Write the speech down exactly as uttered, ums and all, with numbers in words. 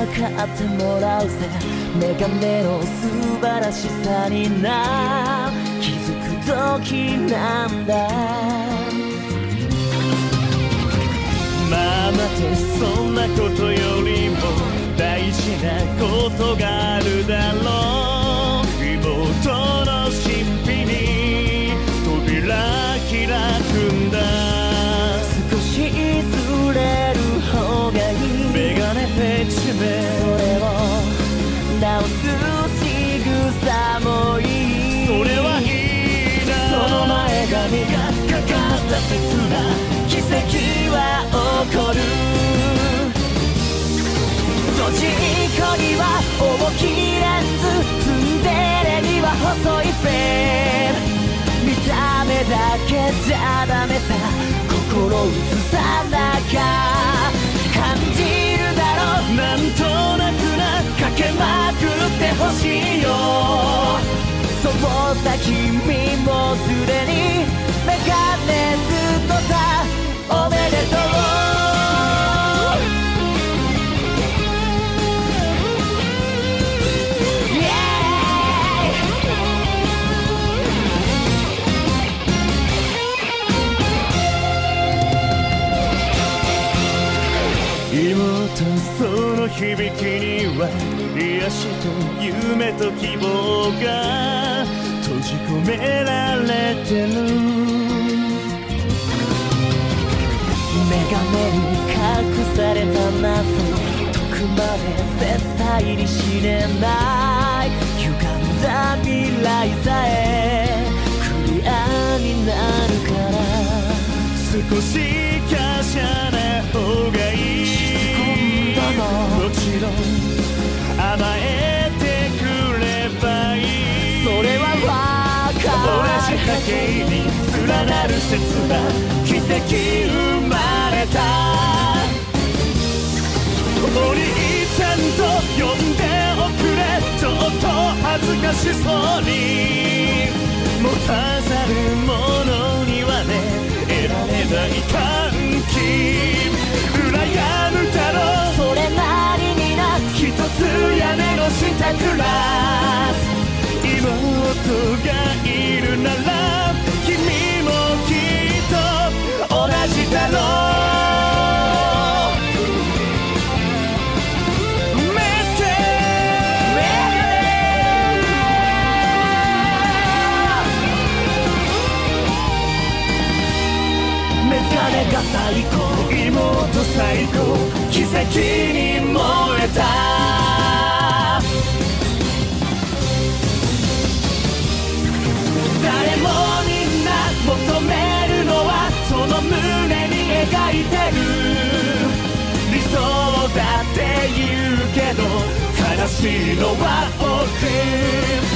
かってもらうぜ。メガネの素晴らしさにな気づく時なんだ。まあ待て、そんなことよりも大事なことがあるだろう。妹の神秘に扉開くんだ。少しずれる方がいい。メガネペチめそれを直す仕草もいい。それはいいな。その前髪がかかった切な奇跡は起こる。ドジーコには大きいレンズ、ツンデレには細いフェード。見た目だけじゃダメさ、心映さなきゃ感じるだろう。なんとなくなかけまくってほしいよ。そうさ君もすでにメガネずっとさ、おめでとう。妹、その響きには癒しと夢と希望が閉じ込められてる。メガネに隠された謎、遠くまで絶対に知れない歪んだ未来さえクリアになるから、少し華奢な方がいい。もちろん甘えてくればいい。それはわかる。同じ波形に連なる切な奇跡生まれた。お兄ちゃんと呼んでおくれ、ちょっと恥ずかしそうに。持たざる者にはね得られない歓喜。羨むだろうそれなりにな、一つ屋根の下暮らす妹がいるなら君もきっと同じだろう。メスケメガネが最高、妹最高、奇跡に燃えた。誰もみんな求めるのはその胸に描いてる理想だって言うけど、悲しいのは僕。